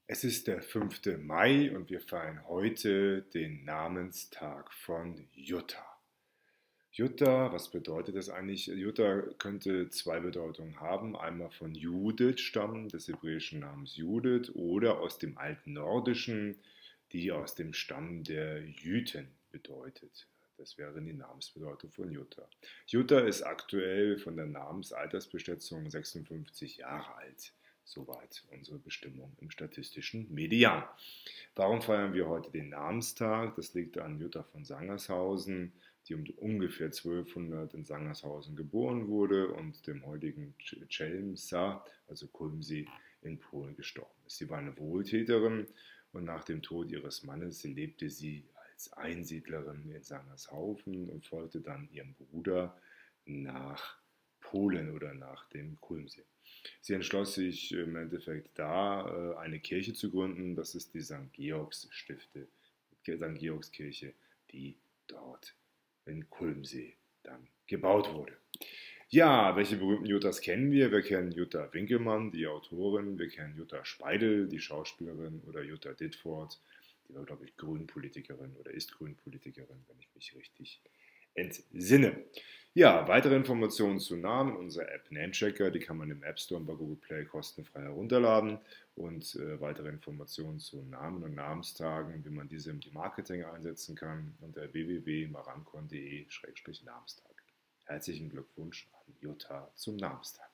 Es ist der 5. Mai und wir feiern heute den Namenstag von Jutta. Jutta, was bedeutet das eigentlich? Jutta könnte zwei Bedeutungen haben. Einmal von Judith stammen, des hebräischen Namens Judith, oder aus dem alten Nordischen, die aus dem Stamm der Jüten bedeutet. Das wäre die Namensbedeutung von Jutta. Jutta ist aktuell von der Namensaltersbeschätzung 56 Jahre alt. Soweit unsere Bestimmung im statistischen Median. Warum feiern wir heute den Namenstag? Das liegt an Jutta von Sangershausen, die um ungefähr 1200 in Sangershausen geboren wurde und dem heutigen Chełmsa, also Kulmsee, in Polen gestorben ist. Sie war eine Wohltäterin und nach dem Tod ihres Mannes lebte sie als Einsiedlerin in Sangershausen und folgte dann ihrem Bruder nach Polen oder nach dem Kulmsee. Sie entschloss sich im Endeffekt da, eine Kirche zu gründen. Das ist die St. Georgskirche, die dort in Kulmsee dann gebaut wurde. Ja, welche berühmten Juttas kennen wir? Wir kennen Jutta Winkelmann, die Autorin. Wir kennen Jutta Speidel, die Schauspielerin. Oder Jutta Ditford, die war, glaube ich, Grünpolitikerin oder ist Grünpolitikerin, wenn ich mich richtig entsinne. Ja, weitere Informationen zu Namen, unsere App Namechecker, die kann man im App Store und bei Google Play kostenfrei herunterladen. Und weitere Informationen zu Namen und Namenstagen, wie man diese im Marketing einsetzen kann, unter www.marancon.de-Namenstag. Herzlichen Glückwunsch an Jutta zum Namenstag.